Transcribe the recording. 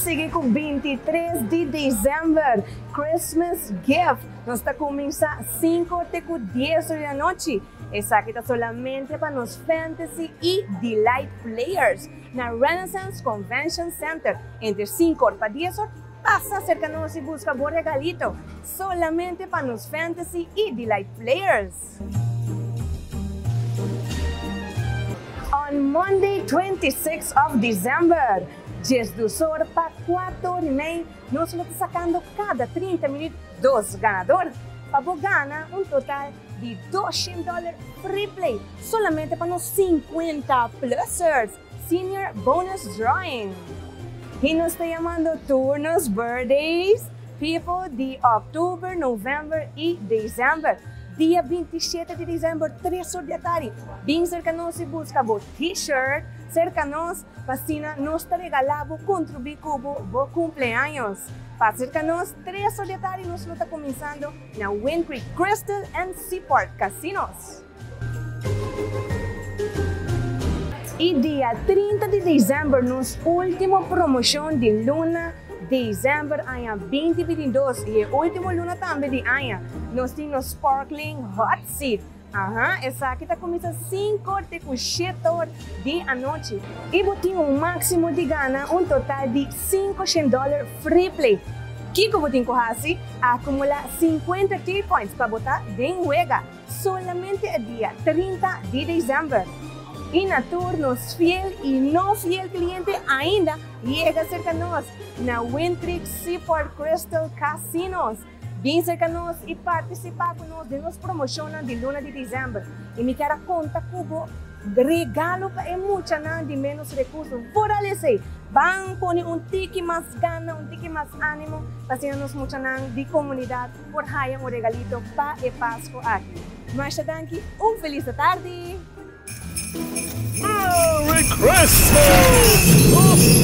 sigue com 23 de dezembro, Christmas Gift. Nós está começando 5 até 10 da noite. Essa aqui está solamente para nos Fantasy e Delight Players na Renaissance Convention Center. Entre 5 para 10 horas, passa cerca de nós e busca bom regalito. Solamente para nos Fantasy e Delight Players. On Monday, 26th of December, 10 horas para 4 de meia, nós estamos sacando cada 30 minutos 2 ganadores para ganhar um total de $200 free play, solamente para os 50 plusers, Senior Bonus Drawing. E nos está chamando turnos birthdays, people de outubro, novembro e dezembro. Dia 27 de dezembro, 3 horas da tarde. Bem cerca nós e busca o t-shirt, cerca nós, para nós te regalamos contribuir com o cumpleaños. Para cerca nós, 3 horas da tarde, nós estamos começando na Wind Creek Crystal and Seaport Casinos. E dia 30 de dezembro, nossa última promoção de luna dezembro, aia 2022 e a última luna também de aia. Nós temos Sparkling Hot Seat. Essa aqui está começando 5 até 7 horas da noite. E botinho um máximo de gana, um total de $500 free play. Que eu botinho corrasi, acumular 50 key points para botar de juega. Solamente a dia 30 de dezembro. E na tour, nos fiel e não fiel cliente ainda chega cerca de nós na Wind Creek Seaport Crystal Casinos. Vem cerca de nós e participar com nós de nossa promoção de luna de dezembro. E me quero contar com o regalo para muita de menos recursos. Por ali, vamos pôr tique mais gana, tique mais ânimo, para nos muita de comunidade por raiar regalito para e Páscoa aqui. Mas danke, feliz tarde! Merry Christmas!